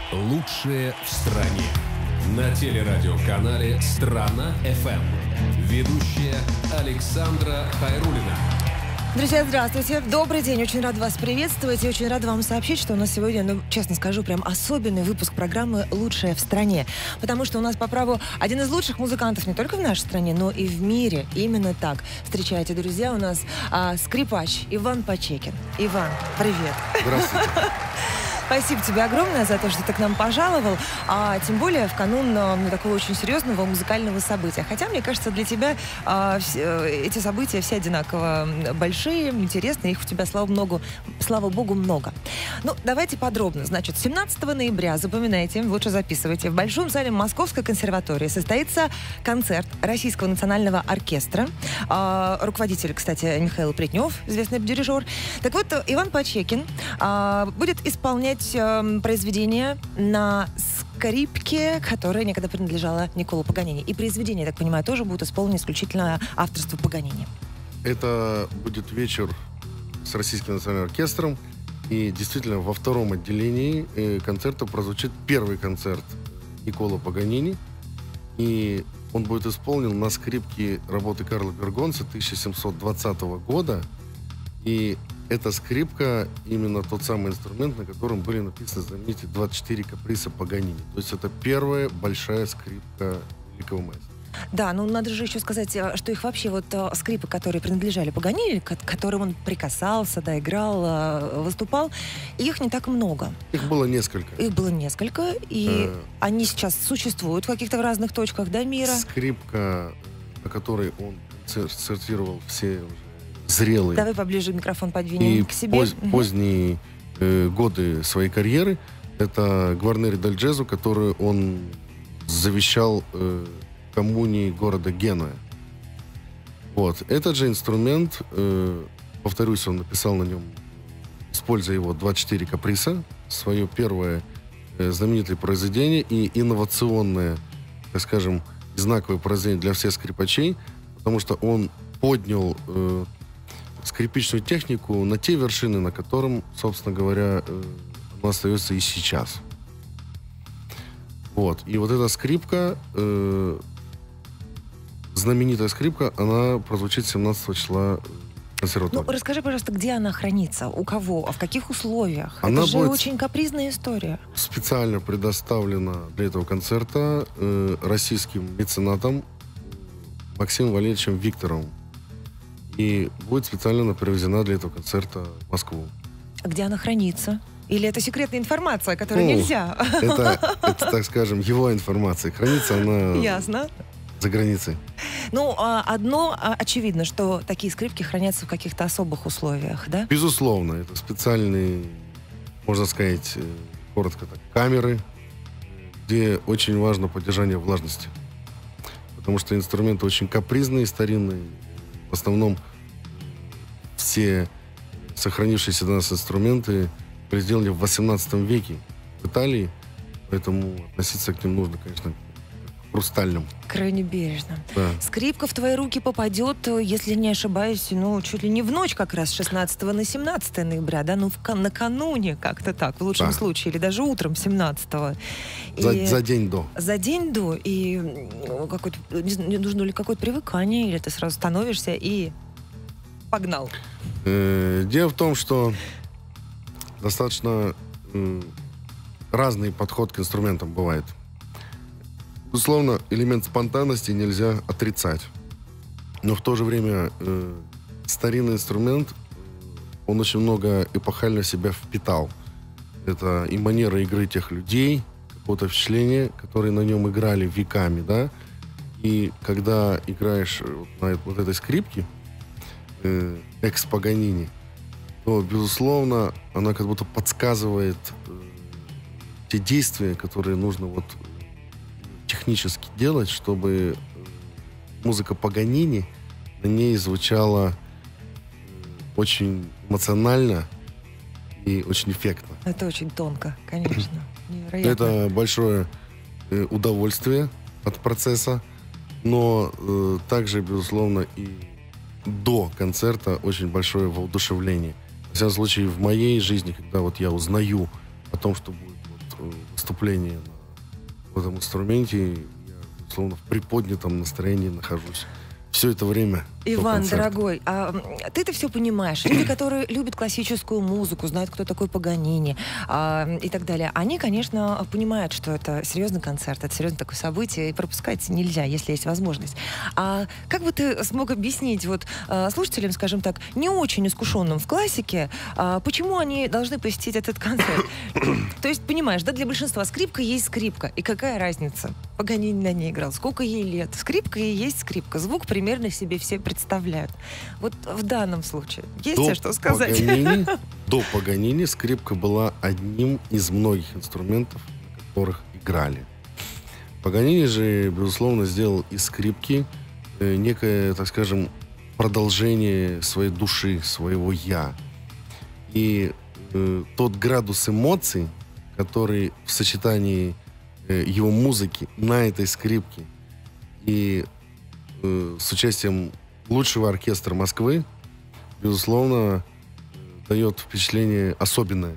Лучшее в стране. На телерадиоканале «Страна-ФМ». Ведущая Александра Хайруллина. Друзья, здравствуйте. Добрый день. Очень рад вас приветствовать. И очень рада вам сообщить, что у нас сегодня, честно скажу, прям особенный выпуск программы «Лучшее в стране». Потому что у нас по праву один из лучших музыкантов не только в нашей стране, но и в мире. Именно так. Встречайте, друзья, у нас скрипач Иван Почекин. Иван, привет. Здравствуйте. Спасибо тебе огромное за то, что ты к нам пожаловал, а тем более в канун такого очень серьезного музыкального события. Хотя, мне кажется, для тебя эти события все одинаково большие, интересные, их у тебя, слава богу, много. Ну, давайте подробно. Значит, 17 ноября, запоминайте, лучше записывайте, в Большом зале Московской консерватории состоится концерт Российского национального оркестра. Руководитель, кстати, Михаил Плетнев, известный дирижер. Так вот, Иван Почекин будет исполнять произведение на скрипке, которая некогда принадлежала Никколо Паганини. И произведение, я так понимаю, тоже будет исполнено исключительно авторство Паганини. Это будет вечер с Российским национальным оркестром. И действительно, во втором отделении концерта прозвучит первый концерт Никколо Паганини. И он будет исполнен на скрипке работы Карла Бергонца 1720 года. И эта скрипка именно тот самый инструмент, на котором были написаны знаменитые 24 каприса Паганини. То есть это первая большая скрипка великого маэстро. Да, ну надо же еще сказать, что их вообще скрипы, которые принадлежали Паганини, к которым он прикасался, да, играл, выступал, их не так много. Их было несколько. И они сейчас существуют в каких-то разных точках, да, мира. Скрипка, на которой он концертировал все зрелые. Давай поближе микрофон подвинем к себе. Поздние годы своей карьеры. Это Гварнери дель Джезо, которую он завещал коммуне города Генуя. Вот. Этот же инструмент, повторюсь, он написал на нем, используя его 24 каприса, свое первое знаменитое произведение и инновационное, так скажем, знаковое произведение для всех скрипачей, потому что он поднял скрипичную технику на те вершины, на котором, собственно говоря, она остается и сейчас. Вот. И вот эта скрипка, знаменитая скрипка, она прозвучит 17 числа в консерватории. Ну, расскажи, пожалуйста, где она хранится, у кого, в каких условиях? Она Это же будет очень капризная история. Специально предоставлена для этого концерта российским меценатом Максимом Валерьевичем Викторовым. И будет специально привезена для этого концерта в Москву. А где она хранится? Или это секретная информация, которую нельзя? Это, так скажем, его информация. Хранится она Ясно. За границей. Ну, одно очевидно, что такие скрипки хранятся в каких-то особых условиях, да? Безусловно. Это специальные, можно сказать, коротко так, камеры, где очень важно поддержание влажности. Потому что инструменты очень капризные, старинные. В основном все сохранившиеся до нас инструменты были сделаны в 18 веке в Италии, поэтому относиться к ним нужно, конечно, к хрустальным. Крайне бережно. Да. Скрипка в твои руки попадет, если не ошибаюсь, чуть ли не в ночь как раз, с 16 на 17 ноября, да, накануне как-то так, в лучшем случае, или даже утром 17-го. За день до. За день до, и нужно ли какое-то привыкание, или ты сразу становишься и погнал? Дело в том, что достаточно разный подход к инструментам бывает. Безусловно, элемент спонтанности нельзя отрицать. Но в то же время старинный инструмент, он очень много эпохально в себя впитал. Это и манера игры тех людей, какое-то впечатление, которые на нем играли веками, да. И когда играешь на вот этой скрипке, экс-Паганини, то, безусловно, она как будто подсказывает те действия, которые нужно технически делать, чтобы музыка Паганини на ней звучала очень эмоционально и очень эффектно. Это очень тонко, конечно. Невероятно. Это большое удовольствие от процесса, но также, безусловно, и до концерта очень большое воодушевление. В всяком случае, в моей жизни, когда я узнаю о том, что будет выступление в этом инструменте, я, безусловно, в приподнятом настроении нахожусь. Все это время. Иван, дорогой, ты-то все понимаешь. Люди, которые любят классическую музыку, знают, кто такой Паганини и так далее, они, конечно, понимают, что это серьезный концерт, это серьезное такое событие, и пропускать нельзя, если есть возможность. А как бы ты смог объяснить вот слушателям, скажем так, не очень искушенным в классике, почему они должны посетить этот концерт? То есть, понимаешь, да, для большинства скрипка есть скрипка, и какая разница? Паганини на ней играл, сколько ей лет? Скрипка и есть скрипка. Звук примерно себе все представляют. Вот в данном случае есть тебе что сказать? До Паганини скрипка была одним из многих инструментов, на которых играли. Паганини же, безусловно, сделал из скрипки некое, так скажем, продолжение своей души, своего «я». И тот градус эмоций, который в сочетании его музыки на этой скрипке и с участием лучшего оркестра Москвы, безусловно, дает впечатление особенное.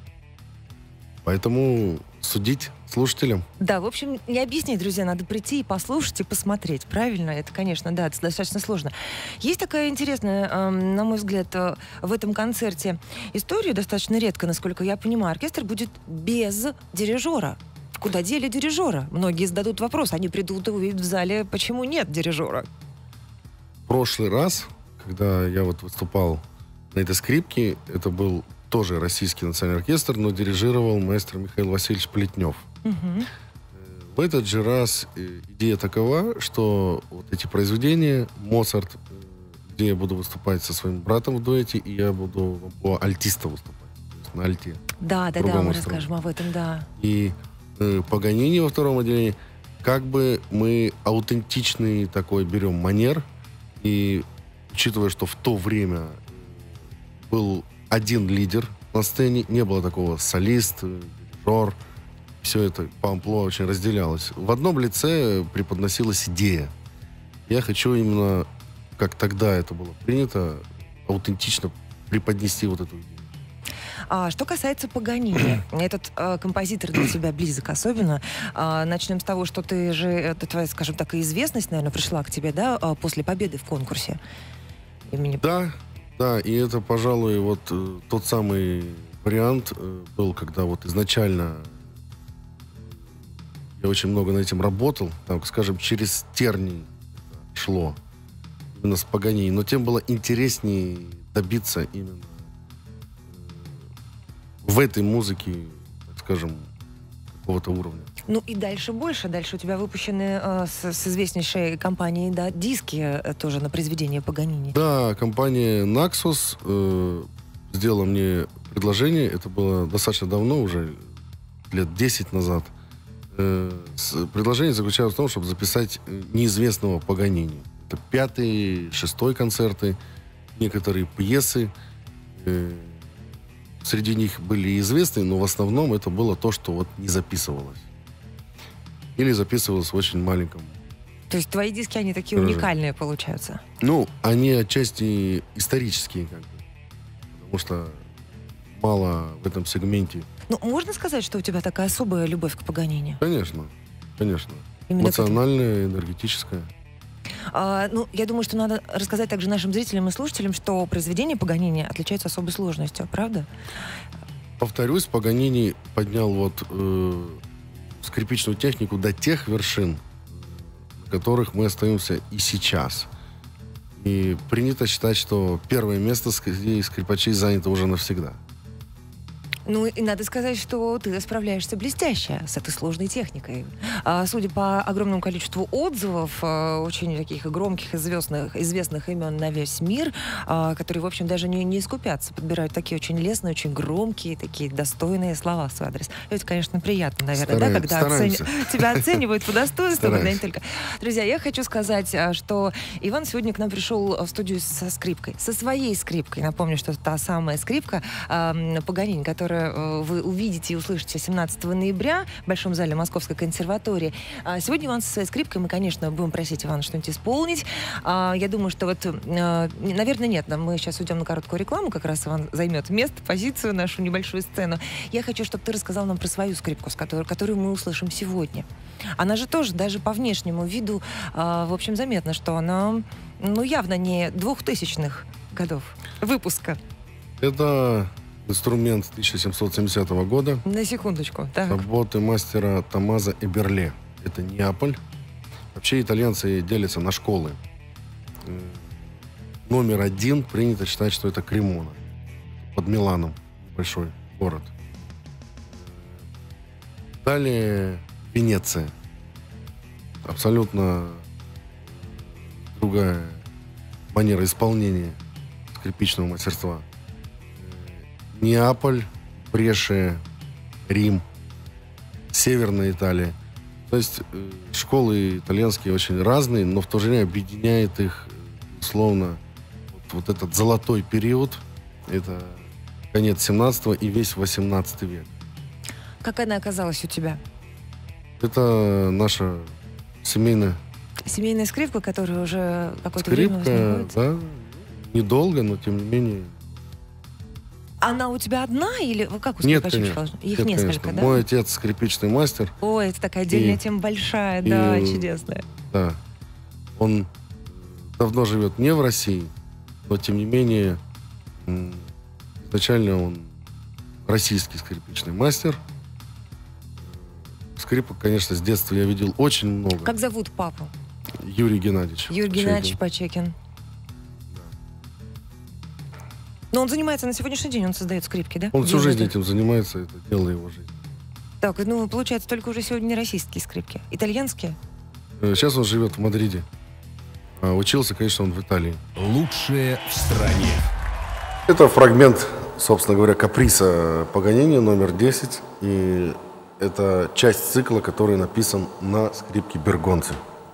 Поэтому судить слушателям. Да, в общем, не объяснить, друзья, надо прийти и послушать, и посмотреть. Правильно? Это, конечно, да, это достаточно сложно. Есть такая интересная, на мой взгляд, в этом концерте история, достаточно редко, насколько я понимаю. Оркестр будет без дирижера. Куда дели дирижера? Многие зададут вопрос. Они придут и увидят в зале, почему нет дирижера. В прошлый раз, когда я вот выступал на этой скрипке, это был тоже российский национальный оркестр, но дирижировал маэстро Михаил Васильевич Плетнев. Угу. В этот же раз идея такова, что вот эти произведения, Моцарт, где я буду выступать со своим братом в дуэте, и я буду по альтиста выступать, то есть на альте. Да, мы расскажем об этом, да. И Паганини во втором отделении, как бы мы аутентичный такой берем манер, и учитывая, что в то время был один лидер на сцене, не было такого солист, дирижер, все это по амплуа очень разделялось. В одном лице преподносилась идея. Я хочу именно, как тогда это было принято, аутентично преподнести вот эту идею. Что касается Паганини, этот композитор для тебя близок особенно. Начнем с того, что это твоя, скажем так, и известность, наверное, пришла к тебе, да, после победы в конкурсе имени. Да, и это, пожалуй, вот тот самый вариант был, когда вот изначально я очень много над этим работал, так скажем, через тернии шло именно с Паганини, но тем было интереснее добиться именно в этой музыке, так скажем, какого-то уровня. Ну и дальше больше. Дальше у тебя выпущены с известнейшей компанией, да, диски тоже на произведение Паганини. Да, компания Naxos сделала мне предложение. Это было достаточно давно, уже лет 10 назад. Предложение заключалось в том, чтобы записать неизвестного Паганини. Это 5-й, 6-й концерты, некоторые пьесы. Среди них были известные, но в основном это было то, что вот не записывалось. Или записывалось в очень маленьком. То есть твои диски, они такие уникальные получаются? Ну, они отчасти исторические, как бы. Потому что мало в этом сегменте. Ну, можно сказать, что у тебя такая особая любовь к Паганини? Конечно. Именно эмоциональная, энергетическая. Я думаю, что надо рассказать также нашим зрителям и слушателям, что произведения Паганини отличаются особой сложностью, правда? Повторюсь, Паганини поднял вот скрипичную технику до тех вершин, на которых мы остаемся и сейчас. И принято считать, что первое место среди скрипачей занято уже навсегда. Ну, и надо сказать, что ты справляешься блестяще с этой сложной техникой. Судя по огромному количеству отзывов, очень таких громких, известных имен на весь мир, которые, в общем, даже не скупятся, подбирают такие очень лестные, очень громкие, такие достойные слова в свой адрес. Это, конечно, приятно, наверное, когда тебя оценивают по достоинству, да, не только. Друзья, я хочу сказать, что Иван сегодня к нам пришел в студию со скрипкой, со своей скрипкой. Напомню, что та самая скрипка Паганини, которая вы увидите и услышите 17 ноября в Большом зале Московской консерватории. Сегодня Иван со своей скрипкой, мы, конечно, будем просить Ивана что-нибудь исполнить. Я думаю, что наверное, нет, мы сейчас уйдем на короткую рекламу, как раз Иван займет место, позицию, нашу небольшую сцену. Я хочу, чтобы ты рассказал нам про свою скрипку, которую мы услышим сегодня. Она же тоже, даже по внешнему виду, в общем, заметно, что она, явно не 2000-х годов выпуска. Это инструмент 1770 года. На секундочку. Так. Работы мастера Томмазо Эберле. Это Неаполь. Вообще итальянцы делятся на школы. Номер 1 принято считать, что это Кремона. Под Миланом. Большой город. Далее Венеция. Абсолютно другая манера исполнения скрипичного мастерства. Неаполь, Брешия, Рим, Северная Италия. То есть школы итальянские очень разные, но в то же время объединяет их, условно, вот этот золотой период. Это конец 17 и весь 18 век. Как она оказалась у тебя? Это наша семейная скрипка, которая уже какое-то время возникает? Да, недолго, но тем не менее. Она у тебя одна или как у Нет, скрипачей? конечно. Их Нет, несколько, конечно. да? Мой отец скрипичный мастер. Ой, это такая отдельная тема большая, чудесная. Да. Он давно живет не в России, но тем не менее изначально он российский скрипичный мастер. Скрипок, конечно, с детства я видел очень много. Как зовут папу? Юрий Геннадьевич. Юрий Геннадьевич Почекин. Но он занимается на сегодняшний день, он создает скрипки, да? Он всю жизнь этим занимается, это дело его жизни. Так, получается, только уже сегодня не российские скрипки. Итальянские? Сейчас он живет в Мадриде. А учился, конечно, он в Италии. Лучшее в стране. Это фрагмент, собственно говоря, каприса Паганини номер 10. И это часть цикла, который написан на скрипке Бергонци.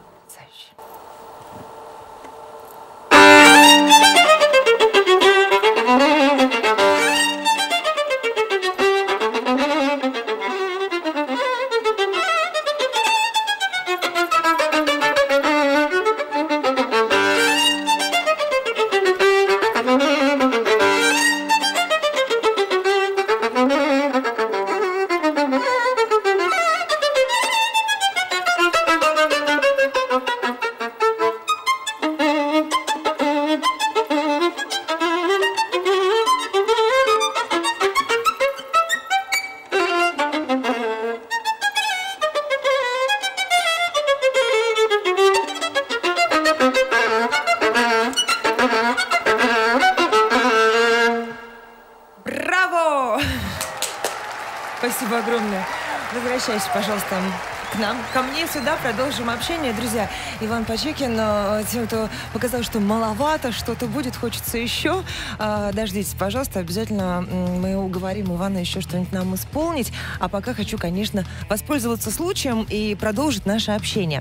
Спасибо огромное. Возвращайся, пожалуйста, к нам, ко мне сюда, продолжим общение. Друзья, Иван Почекин, тем, кто показал, что маловато, что-то будет, хочется еще. Дождитесь, пожалуйста, обязательно мы уговорим Ивана еще что-нибудь нам исполнить. А пока хочу, конечно, воспользоваться случаем и продолжить наше общение.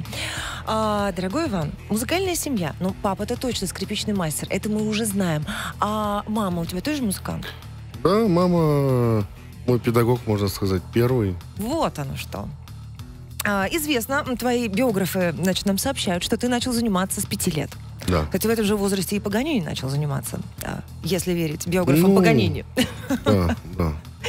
Дорогой Иван, музыкальная семья. Ну, папа-то точно скрипичный мастер, это мы уже знаем. А мама у тебя тоже музыкант? Да, мама... Мой педагог, можно сказать, первый. Вот оно что. Известно, твои биографы, значит, нам сообщают, что ты начал заниматься с 5 лет. Да. Хотя в этом же возрасте и Паганини начал заниматься, если верить биографам Паганини. Да, да.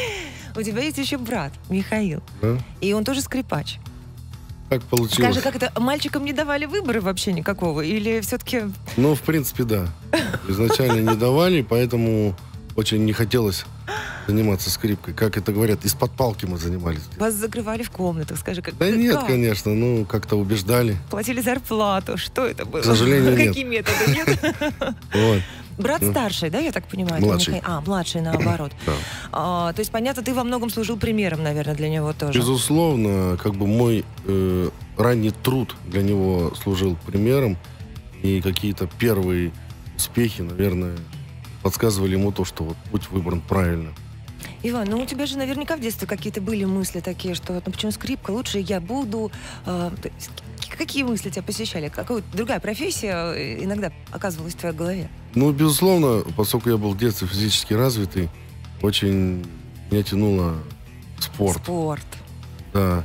У тебя есть еще брат, Михаил. Да. И он тоже скрипач. Как получилось? Скажи, как это, мальчикам не давали выбора вообще никакого? Или все-таки... Ну, в принципе, да. Изначально не давали, поэтому очень не хотелось заниматься скрипкой. Как это говорят, из-под палки мы занимались. Вас закрывали в комнатах, скажи, как... Да нет, как? Конечно, ну, как-то убеждали. Платили зарплату, что это было? К сожалению, нет. Какие методы, нет? Вот. Брат старший, да, я так понимаю? Младший. Младший, наоборот. Да. То есть, понятно, ты во многом служил примером, наверное, для него тоже. Безусловно, как бы мой ранний труд для него служил примером, и какие-то первые успехи, наверное, подсказывали ему то, что вот путь выбран правильно. Иван, ну у тебя же наверняка в детстве какие-то были мысли такие, что ну почему скрипка, лучше я буду... Какие мысли тебя посещали? Какая другая профессия иногда оказывалась в твоей голове? Ну, безусловно, поскольку я был в детстве физически развитый, очень Меня тянуло спорт. Спорт. Да.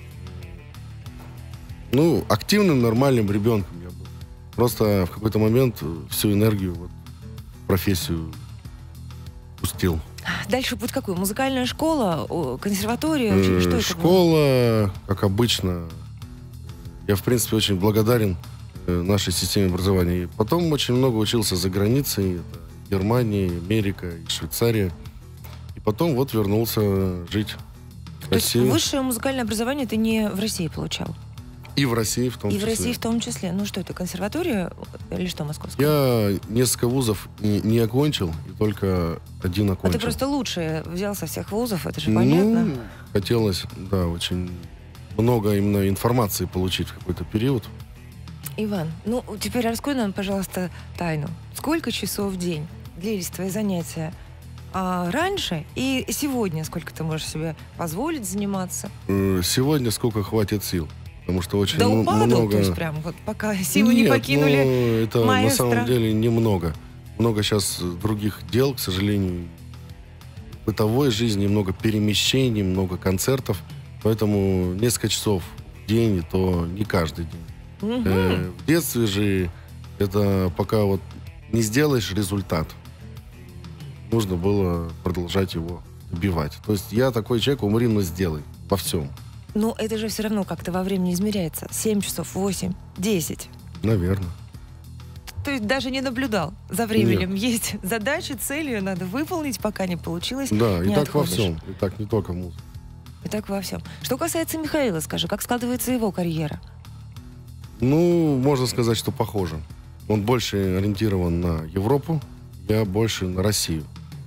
Ну, активным, нормальным ребенком я был. Просто в какой-то момент всю энергию вот, в профессию пустил. Дальше путь какой? Музыкальная школа, консерватория? Что это было? Школа, как обычно. Я, в принципе, очень благодарен нашей системе образования. И потом очень много учился за границей. Это Германия, Америка и Швейцария. И потом вот вернулся жить в То есть Россию. высшее музыкальное образование ты не в России получал? И в России в том И числе. в России в том числе. Ну что это, консерватория или что, московская? Я несколько вузов не окончил, и только один А окончил. ты просто лучшее взял со всех вузов, это же понятно. Ну, хотелось, да, очень много именно информации получить в какой-то период. Иван, ну теперь раскрой нам, пожалуйста, тайну. Сколько часов в день длились твои занятия раньше и сегодня? Сколько ты можешь себе позволить заниматься? Сегодня сколько хватит сил. Потому что очень До упаду, много... то есть прям вот пока силы не Нет, покинули ну, это маэстро? на самом деле немного. Много сейчас других дел, к сожалению. В бытовой жизни много перемещений, много концертов. Поэтому несколько часов в день, и то не каждый день. Мгм. В детстве же это пока вот не сделаешь результат, нужно было продолжать его добивать. То есть я такой человек, умри, но сделай во всем. Но это же все равно как-то во времени измеряется. 7 часов, 8, 10. Наверное. То есть даже не наблюдал за временем. Есть задачи, цели, ее надо выполнить, пока не получилось. Да, и не так во отходишь. всем. И так не только в музыке. И так во всем. Что касается Михаила, скажи, как складывается его карьера? Ну, можно сказать, что похоже. Он больше ориентирован на Европу, я больше на Россию.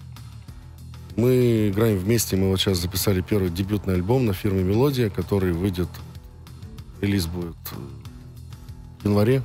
Мы играем вместе, мы вот сейчас записали первый дебютный альбом на фирме «Мелодия», который выйдет, релиз будет в январе.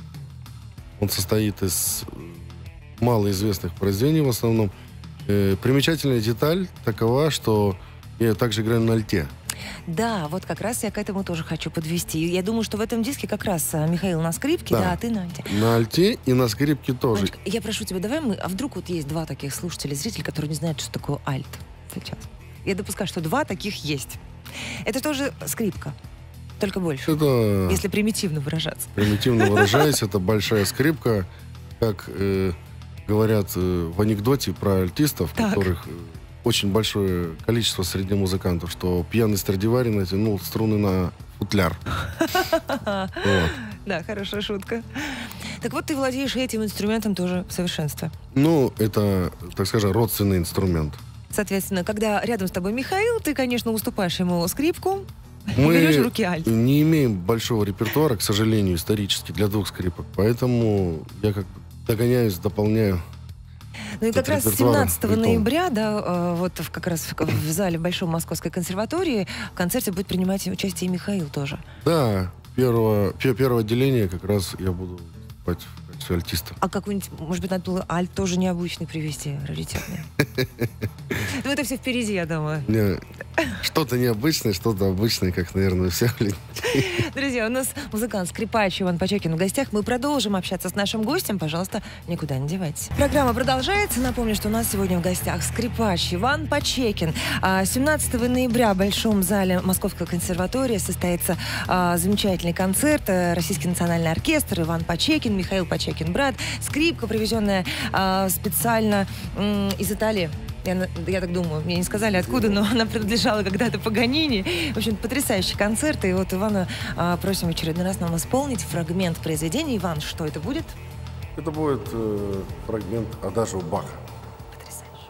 Он состоит из малоизвестных произведений в основном. Примечательная деталь такова, что я также играю на альте. Да, вот как раз я к этому тоже хочу подвести. Я думаю, что в этом диске как раз Михаил на скрипке, Да. а ты на альте. На альте и на скрипке тоже. Манечка, я прошу тебя, давай мы... А вдруг вот есть два таких слушателя, зрителей, которые не знают, что такое альт сейчас? Я допускаю, что два таких есть. Это тоже скрипка, только больше, Это, если примитивно выражаться. примитивно выражаясь, это большая скрипка, как говорят в анекдоте про альтистов, Так. которых очень большое количество среди музыкантов, что пьяный Страдивари натянул струны на футляр. Вот. Да, хорошая шутка. Так вот, ты владеешь этим инструментом тоже в совершенстве. Ну, это, так скажем, родственный инструмент. Соответственно, когда рядом с тобой Михаил, ты, конечно, уступаешь ему скрипку, Мы берешь в руки альт. не имеем большого репертуара, к сожалению, исторически, для двух скрипок. Поэтому я как бы догоняюсь, дополняю. Ну и как Этот раз репертуар 17 ритм. ноября, да, вот как раз в зале Большой Московской консерватории в концерте будет принимать участие и Михаил тоже. Да, первое отделение как раз я буду выступать в качестве альтиста. А какой-нибудь, может быть, надо было альт тоже необычный привезти, раритетный. Ну это все впереди, я думаю. Мне что-то необычное, что-то обычное, как, наверное, у всех людей. Друзья, у нас музыкант, скрипач Иван Почекин в гостях. Мы продолжим общаться с нашим гостем. Пожалуйста, никуда не девайтесь. Программа продолжается. Напомню, что у нас сегодня в гостях скрипач Иван Почекин. 17 ноября в Большом зале Московской консерватории состоится замечательный концерт. Российский национальный оркестр, Иван Почекин, Михаил Почекин, брат. Скрипка, привезенная специально из Италии. Я так думаю, мне не сказали откуда, но она принадлежала когда-то Паганини. В общем, потрясающий концерт. И вот Ивана просим в очередной раз нам исполнить фрагмент произведения. Иван, что это будет? Это будет фрагмент адажио Баха. Потрясающе.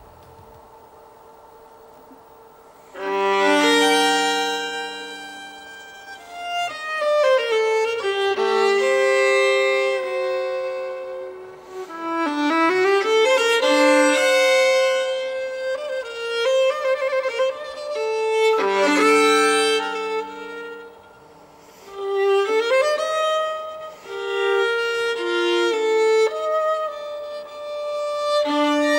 Thank you.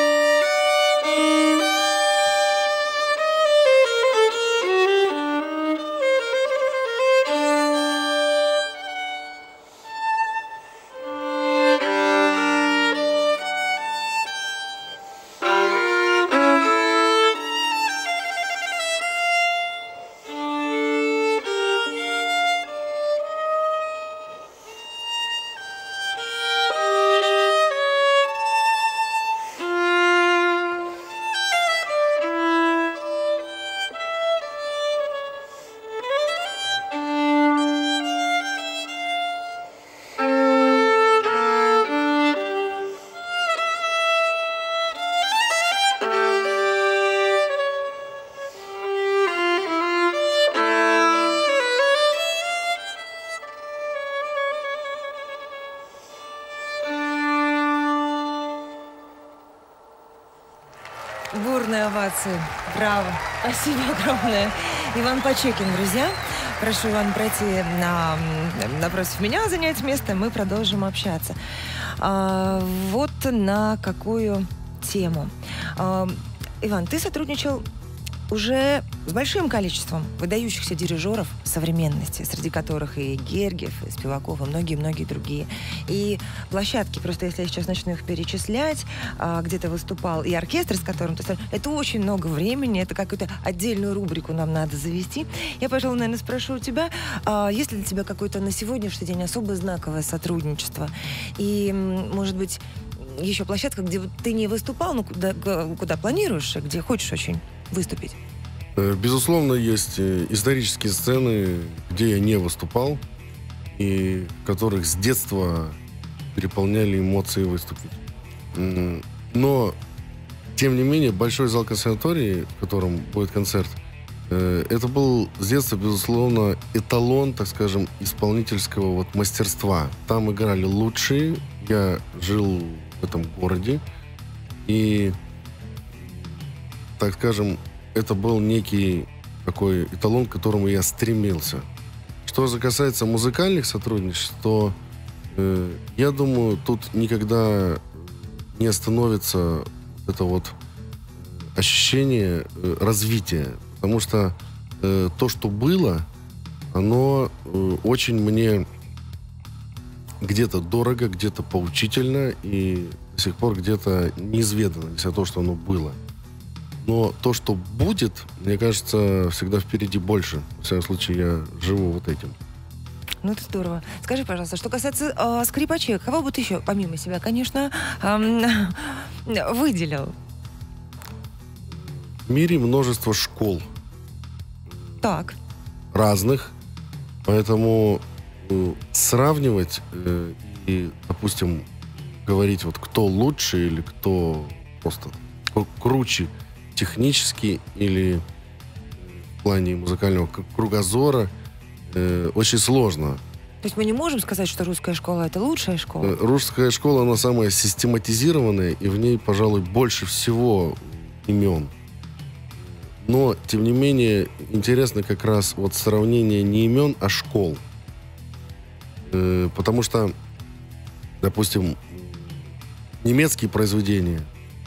Огромные овации. Браво. Спасибо огромное. Иван Почекин, друзья. Прошу, Иван, пройти напротив меня, занять место, мы продолжим общаться. Вот на какую тему. Иван, ты сотрудничал уже с большим количеством выдающихся дирижеров современности, среди которых и Гергиев, и Спиваков, и многие-многие другие. И площадки, просто если я сейчас начну их перечислять, где ты выступал, и оркестр, с которым ты стал, это очень много времени, это какую-то отдельную рубрику нам надо завести. Я, пожалуй, наверное, спрошу у тебя, есть ли для тебя какое-то на сегодняшний день особо знаковое сотрудничество? И, может быть, еще площадка, где ты не выступал, но куда планируешь, где хочешь очень выступить? Безусловно, есть исторические сцены, где я не выступал, и в которых с детства переполняли эмоции выступить. Но, тем не менее, большой зал консерватории, в котором будет концерт, это был с детства, безусловно, эталон, так скажем, исполнительского вот мастерства. Там играли лучшие, я жил в этом городе, и, так скажем, это был некий такой эталон, к которому я стремился. Что же касается музыкальных сотрудничеств, то я думаю, тут никогда не остановится это вот ощущение развития. Потому что то, что было, оно очень мне где-то дорого, где-то поучительно и до сих пор где-то неизведано, несмотря на то, что оно было. Но то, что будет, мне кажется, всегда впереди больше. В всяком случае, я живу вот этим. Ну, это здорово. Скажи, пожалуйста, что касается скрипачей, кого бы ты еще, помимо себя, конечно, выделил? В мире множество школ. Так. Разных. Поэтому сравнивать и, допустим, говорить, вот кто лучше или кто просто круче технически или в плане музыкального кругозора очень сложно. То есть мы не можем сказать, что русская школа — это лучшая школа? Русская школа, она самая систематизированная, и в ней, пожалуй, больше всего имен. Но, тем не менее, интересно как раз вот сравнение не имен, а школ. Потому что, допустим, немецкие произведения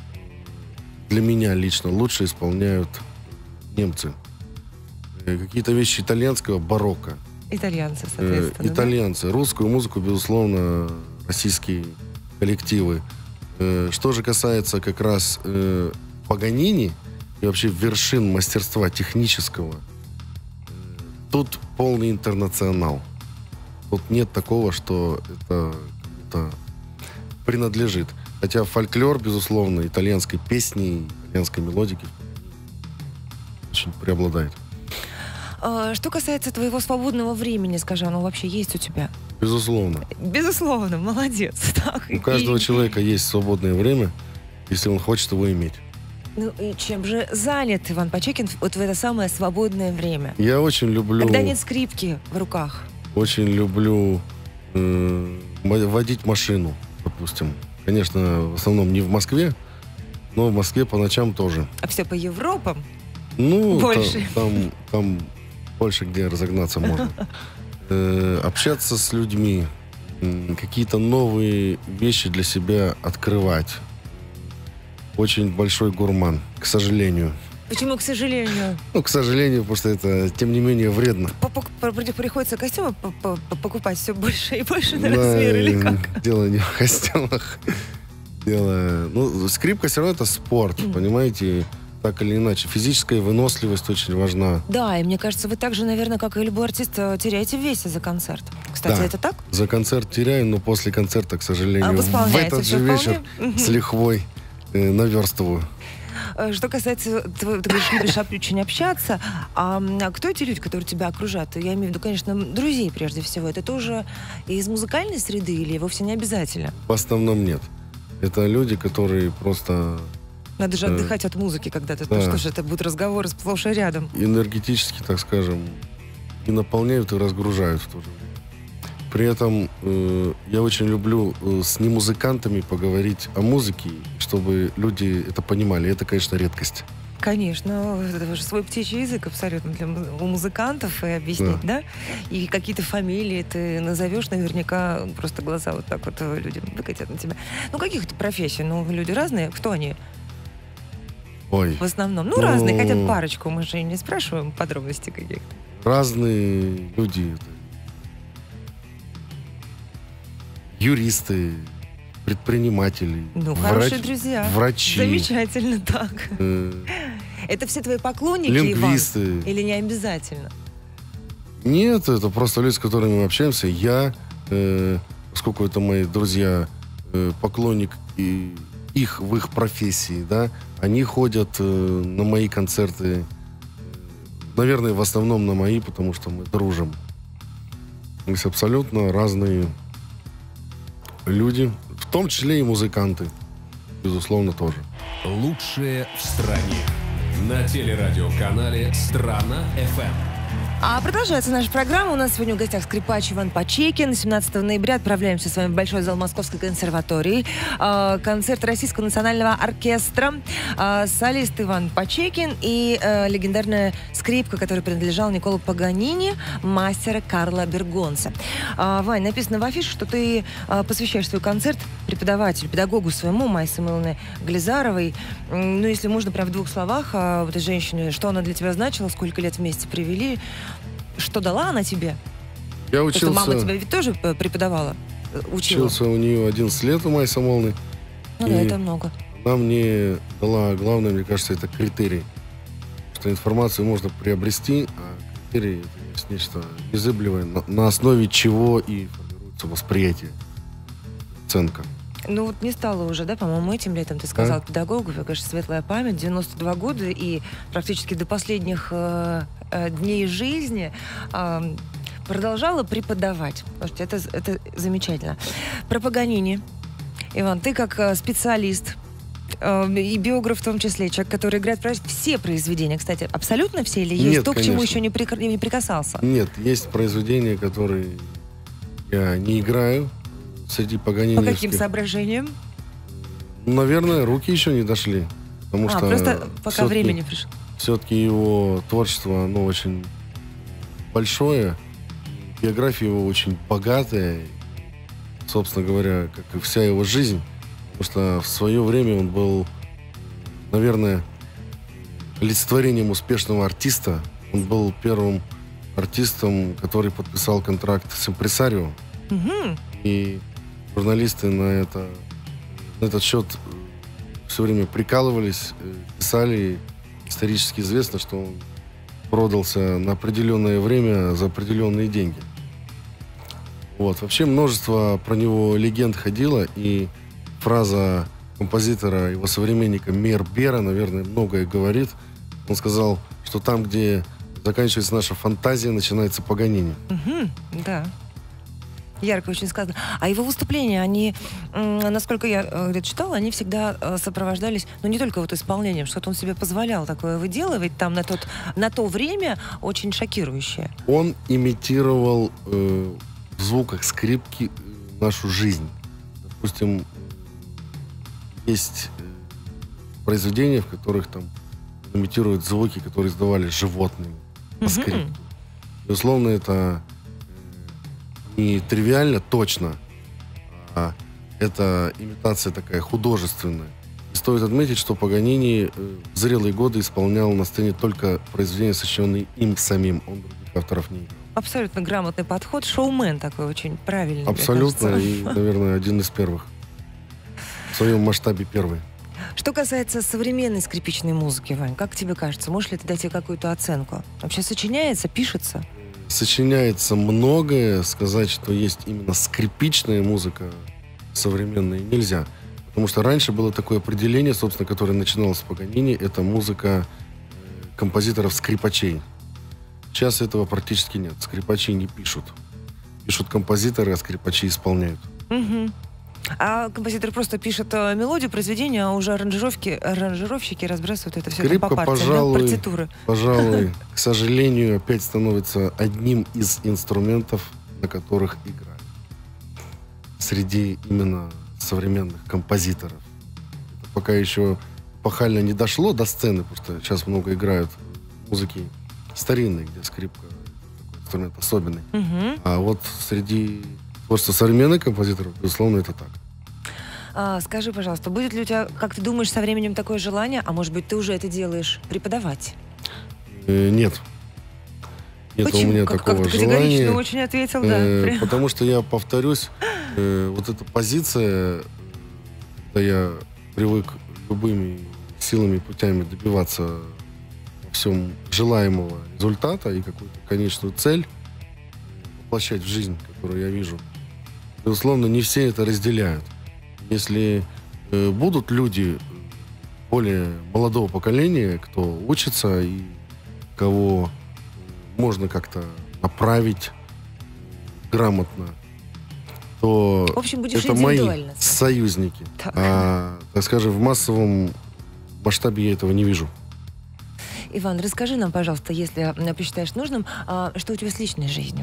для меня лично лучше исполняют немцы. Какие-то вещи итальянского барокко. Итальянцы, соответственно. Итальянцы. Да? Русскую музыку, безусловно, российские коллективы. Что же касается как раз Паганини и вообще вершин мастерства технического, тут полный интернационал. Тут нет такого, что это кому-то принадлежит. Хотя фольклор, безусловно, итальянской песни, итальянской мелодики очень преобладает. Что касается твоего свободного времени, скажи, оно вообще есть у тебя? Безусловно. Безусловно, молодец. Так, у каждого человека есть свободное время, если он хочет его иметь. Ну и чем же занят Иван Почекин вот в это самое свободное время? Я очень люблю... Когда нет скрипки в руках. Очень люблю водить машину, допустим. Конечно, в основном не в Москве, но в Москве по ночам тоже. А все по Европам? Ну, больше. Там больше где разогнаться можно. Общаться с людьми, какие-то новые вещи для себя открывать. Очень большой гурман, к сожалению. Почему, к сожалению? Ну, к сожалению, потому что это, тем не менее, вредно. Приходится костюмы покупать все больше и больше на размер, или как? Дело не в костюмах. Ну, скрипка все равно это спорт, понимаете? Так или иначе. Физическая выносливость очень важна. Да, и мне кажется, вы так же, наверное, как и любой артист, теряете в весе за концерт. Кстати, да, это так? За концерт теряю, но после концерта, к сожалению, в этот же вечер с лихвой наверстываю. Что касается, ты говоришь, любишь очень общаться, а кто эти люди, которые тебя окружают? Я имею в виду, конечно, друзей прежде всего. Это тоже из музыкальной среды или вовсе не обязательно? В основном нет. Это люди, которые просто... Надо же отдыхать от музыки когда-то. Да. Что же это будут разговоры сплошь и рядом? Энергетически, так скажем, и наполняют, и разгружают в то же время. При этом я очень люблю с немузыкантами поговорить о музыке, чтобы люди это понимали. Это, конечно, редкость. Конечно, это же свой птичий язык абсолютно у музыкантов, и объяснить, да? И какие-то фамилии ты назовешь, наверняка просто глаза вот так вот людям выкатят на тебя. Ну, каких-то профессий, люди разные, кто они? Ой. В основном. Разные, хотя бы парочку, мы же не спрашиваем подробностей каких-то. Разные люди. Юристы, предприниматели, хорошие друзья. Врачи. Замечательно так. Это все твои поклонники, лингвисты. Иван? Или не обязательно? Нет, это просто люди, с которыми мы общаемся. Я, поскольку это мои друзья, поклонник и их в их профессии, да, они ходят на мои концерты, наверное, в основном на мои, потому что мы дружим. То есть абсолютно разные люди, в том числе и музыканты, безусловно, тоже. Лучшие в стране. На телерадиоканале «Страна.ФМ». А продолжается наша программа. У нас сегодня в гостях скрипач Иван Почекин. 17 ноября отправляемся с вами в Большой зал Московской консерватории. Концерт Российского национального оркестра. Солист Иван Почекин и легендарная скрипка, которая принадлежала Никколо Паганини, мастера Карла Бергонца. Вань, написано в афише, что ты посвящаешь свой концерт преподавателю, педагогу своему, Майе Самуиловне Глизаровой. Если можно, прям в двух словах об этой женщине, что она для тебя значила, сколько лет вместе провели, что дала она тебе? Я учился... Потому что мама тебя ведь тоже преподавала, учила. Учился у нее 11 лет, у Майи Самуиловны. Да, это много. Она мне дала, главное, мне кажется, это критерий. Что информацию можно приобрести, а критерий — это есть нечто незыблемое, на основе чего и формируется восприятие, оценка. Не стало уже, да, по-моему, этим летом, ты сказал, педагогов, конечно, светлая память, 92 года, и практически до последних дней жизни продолжала преподавать. Слушайте, это замечательно. Про Паганини. Иван, ты как специалист и биограф в том числе, человек, который играет все произведения, кстати, абсолютно все, или есть то, к чему еще не прикасался? Нет, есть произведения, которые я не играю среди паганиневских. По каким соображениям? Наверное, руки еще не дошли. Потому что просто пока время не пришло. Все-таки его творчество, оно очень большое. Биография его очень богатая. Собственно говоря, как и вся его жизнь. Потому что в свое время он был, наверное, олицетворением успешного артиста. Он был первым артистом, который подписал контракт с импресарио. Угу. И журналисты на этот счет все время прикалывались, писали. Исторически известно, что он продался на определенное время за определенные деньги. Вообще множество про него легенд ходило, и фраза композитора, его современника Мейер Бера, наверное, многое говорит. Он сказал, что там, где заканчивается наша фантазия, начинается Паганини. Да. Ярко очень сказано. А его выступления, они, насколько я где-то читала, они всегда сопровождались, не только исполнением, что-то он себе позволял такое выделывать там на то время очень шокирующее. Он имитировал в звуках скрипки нашу жизнь. Допустим, есть произведения, в которых там имитируют звуки, которые издавали животные по скрипке. Безусловно, это не тривиально, точно, а это имитация такая художественная. И стоит отметить, что Паганини в зрелые годы исполнял на сцене только произведения, сочиненные им самим. Он других авторов не играл. Абсолютно грамотный подход. Шоумен такой очень правильный. Абсолютно. И, наверное, один из первых. В своем масштабе первый. Что касается современной скрипичной музыки, Вань, как тебе кажется, можешь ли ты дать ей какую-то оценку? Вообще сочиняется, пишется? Сочиняется многое. Сказать, что есть именно скрипичная музыка современная, нельзя. Потому что раньше было такое определение, собственно, которое начиналось с Паганини, это музыка композиторов-скрипачей. Сейчас этого практически нет. Скрипачи не пишут. Пишут композиторы, а скрипачи исполняют. Угу. А композитор просто пишет мелодию, произведение, а уже аранжировщики разбрасывают это все скрипка, по партиям, партитуры. Пожалуй, к сожалению, опять становится одним из инструментов, на которых играют. Среди именно современных композиторов. Это пока еще эпохально не дошло до сцены, потому что сейчас много играют музыки старинной, где скрипка такой инструмент особенный. А вот среди творчества современных композиторов, безусловно, это так. Скажи, пожалуйста, будет ли у тебя, как ты думаешь, со временем такое желание, а может быть, ты уже это делаешь, преподавать? Нет. Нет Почему? у меня как такого ты категорично желания. очень ответил, да. Потому что я повторюсь, вот эта позиция, когда я привык любыми силами и путями добиваться во всем желаемого результата и какую-то конечную цель воплощать в жизнь, которую я вижу. Безусловно, не все это разделяют. Если будут люди более молодого поколения, кто учится и кого можно как-то направить грамотно, то В общем, будешь это мои индивидуально. союзники. Так. Так скажем, в массовом масштабе я этого не вижу. Иван, расскажи нам, пожалуйста, если посчитаешь нужным, что у тебя с личной жизнью?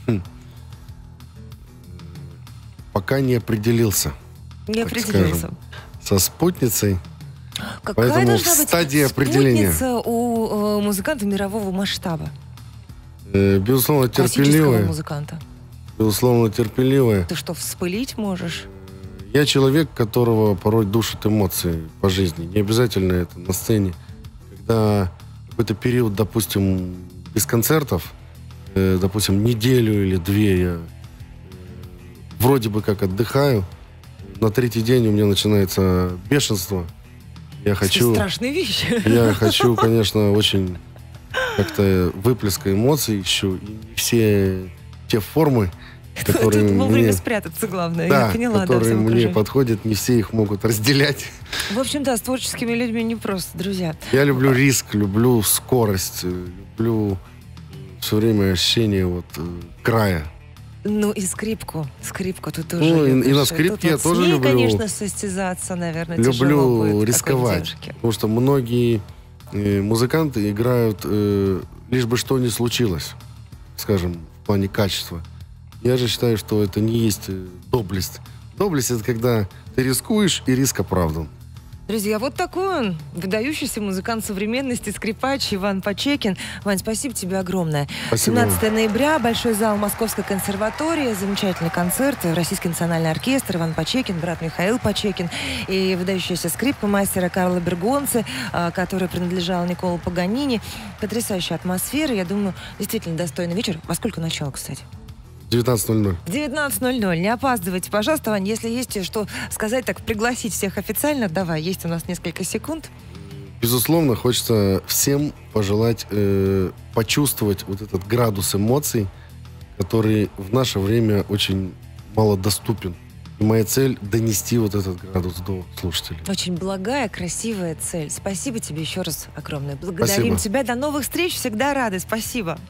Пока не определился. Не так определился. скажем, со спутницей. Какая Поэтому должна в быть стадии определения. спутница у музыканта мирового масштаба? Безусловно, Классического терпеливая. музыканта. Безусловно, терпеливая. Ты что, вспылить можешь? Я человек, которого порой душат эмоции по жизни. Не обязательно это на сцене. Когда какой-то период, допустим, без концертов, допустим, неделю или две я вроде бы как отдыхаю, на третий день у меня начинается бешенство. Я хочу... Страшные вещи. Я хочу, конечно, очень как-то выплеска эмоций ищу. И не все те формы, которые Тут вовремя мне... спрятаться, главное. Да, Я поняла, которые да, мне подходят, не все их могут разделять. В общем, да, с творческими людьми непросто, друзья. Я люблю риск, люблю скорость, люблю все время ощущение вот края. Ну и скрипку. Скрипку ты тоже Ну, и любишь. на скрипке Тут я вот тоже с ней, люблю. конечно, состязаться, наверное, тяжело Люблю будет в такой рисковать. выдержке. Потому что многие музыканты играют лишь бы что ни случилось, скажем, в плане качества. Я же считаю, что это не есть доблесть. Доблесть — это когда ты рискуешь, и риск оправдан. Друзья, вот такой он, выдающийся музыкант современности, скрипач Иван Почекин. Вань, спасибо тебе огромное. Спасибо 17 ноября, Большой зал Московской консерватории, замечательный концерт, Российский национальный оркестр, Иван Почекин, брат Михаил Почекин и выдающаяся скрипка мастера Карла Бергонцы, которая принадлежала Николо Паганини. Потрясающая атмосфера, я думаю, действительно достойный вечер. Во сколько начало, кстати? 19:00. 19:00. Не опаздывайте, пожалуйста, Вань. Если есть что сказать, так пригласить всех официально, давай. Есть у нас несколько секунд. Безусловно, хочется всем пожелать почувствовать вот этот градус эмоций, который в наше время очень мало доступен. И моя цель — донести вот этот градус до слушателей. Очень благая, красивая цель. Спасибо тебе еще раз огромное. Благодарим Спасибо. тебя. До новых встреч. Всегда рады. Спасибо.